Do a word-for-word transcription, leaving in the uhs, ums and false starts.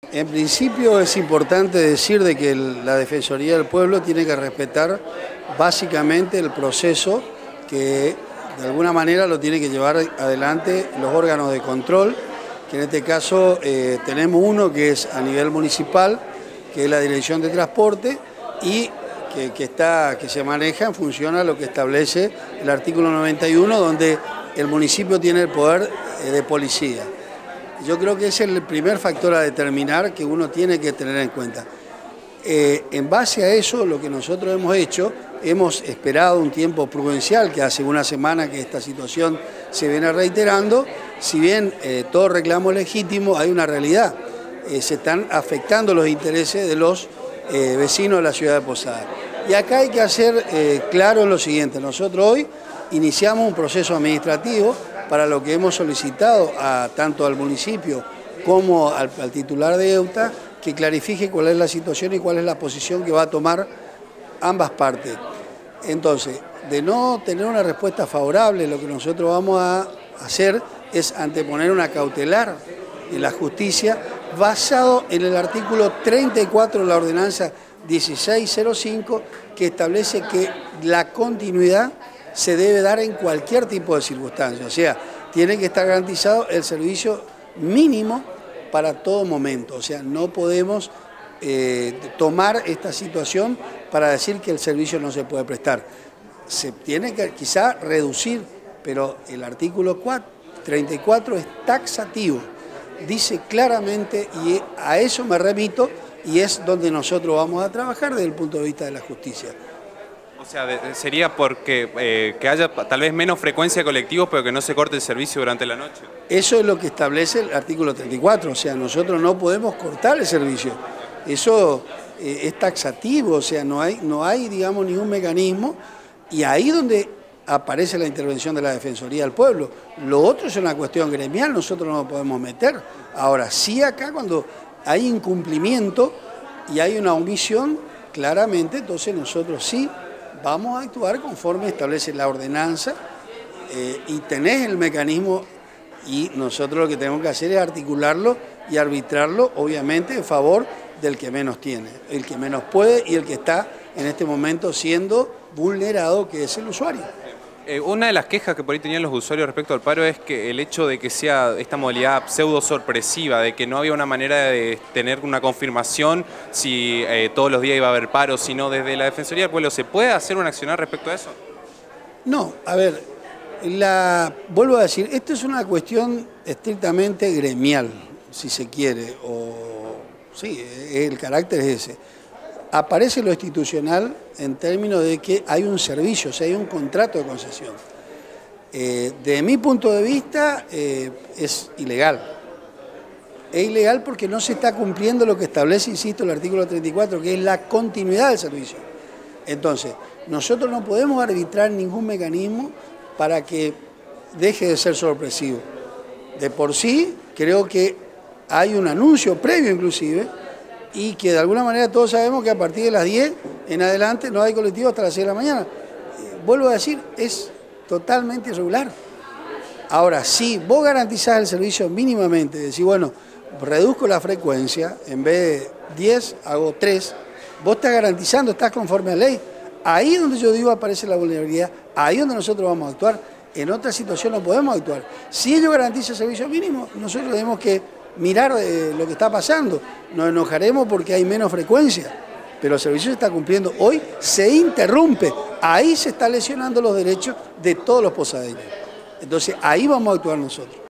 En principio es importante decir de que la Defensoría del Pueblo tiene que respetar básicamente el proceso que de alguna manera lo tiene que llevar adelante los órganos de control, que en este caso eh, tenemos uno que es a nivel municipal, que es la Dirección de Transporte, y que, que, está, que se maneja en función a lo que establece el artículo noventa y uno, donde el municipio tiene el poder eh, de policía. Yo creo que ese es el primer factor a determinar que uno tiene que tener en cuenta. Eh, en base a eso, lo que nosotros hemos hecho, hemos esperado un tiempo prudencial, que hace una semana que esta situación se viene reiterando. Si bien eh, todo reclamo es legítimo, hay una realidad. Eh, se están afectando los intereses de los eh, vecinos de la ciudad de Posadas. Y acá hay que hacer eh, claro lo siguiente. Nosotros hoy iniciamos un proceso administrativo para lo que hemos solicitado a, tanto al municipio como al, al titular de EUTA, que clarifique cuál es la situación y cuál es la posición que va a tomar ambas partes. Entonces, de no tener una respuesta favorable, lo que nosotros vamos a hacer es anteponer una cautelar en la justicia basado en el artículo treinta y cuatro de la ordenanza dieciséis cero cinco, que establece que la continuidad se debe dar en cualquier tipo de circunstancia, o sea, tiene que estar garantizado el servicio mínimo para todo momento, o sea, no podemos eh, tomar esta situación para decir que el servicio no se puede prestar. Se tiene que quizá reducir, pero el artículo treinta y cuatro es taxativo, dice claramente, y a eso me remito, y es donde nosotros vamos a trabajar desde el punto de vista de la justicia. O sea, de, sería porque eh, que haya tal vez menos frecuencia de colectivos, pero que no se corte el servicio durante la noche. Eso es lo que establece el artículo treinta y cuatro, o sea, nosotros no podemos cortar el servicio. Eso eh, es taxativo, o sea, no hay, no hay, digamos, ningún mecanismo, y ahí donde aparece la intervención de la Defensoría del Pueblo. Lo otro es una cuestión gremial, nosotros no nos podemos meter. Ahora, sí acá cuando hay incumplimiento y hay una omisión, claramente, entonces nosotros sí vamos a actuar conforme establece la ordenanza eh, y tenés el mecanismo, y nosotros lo que tenemos que hacer es articularlo y arbitrarlo, obviamente, en favor del que menos tiene, el que menos puede y el que está en este momento siendo vulnerado, que es el usuario. Eh, una de las quejas que por ahí tenían los usuarios respecto al paro es que el hecho de que sea esta modalidad pseudo sorpresiva, de que no había una manera de tener una confirmación si eh, todos los días iba a haber paro, sino desde la Defensoría del Pueblo, ¿se puede hacer un accionar respecto a eso? No, a ver, la, vuelvo a decir, esto es una cuestión estrictamente gremial, si se quiere, o sí, el carácter es ese. Aparece lo institucional en términos de que hay un servicio, o sea, hay un contrato de concesión. Eh, de mi punto de vista eh, es ilegal. Es ilegal porque no se está cumpliendo lo que establece, insisto, el artículo treinta y cuatro, que es la continuidad del servicio. Entonces, nosotros no podemos arbitrar ningún mecanismo para que deje de ser sorpresivo. De por sí, creo que hay un anuncio previo inclusive, y que de alguna manera todos sabemos que a partir de las diez en adelante no hay colectivo hasta las seis de la mañana. Eh, vuelvo a decir, es totalmente irregular. Ahora, si vos garantizás el servicio mínimamente, decís, bueno, reduzco la frecuencia, en vez de diez hago tres, vos estás garantizando, estás conforme a ley. Ahí es donde yo digo aparece la vulnerabilidad, ahí es donde nosotros vamos a actuar. En otra situación no podemos actuar. Si ellos garantizan el servicio mínimo, nosotros tenemos que mirar eh, lo que está pasando. Nos enojaremos porque hay menos frecuencia, pero el servicio se está cumpliendo. Hoy se interrumpe, ahí se están lesionando los derechos de todos los posadeños. Entonces ahí vamos a actuar nosotros.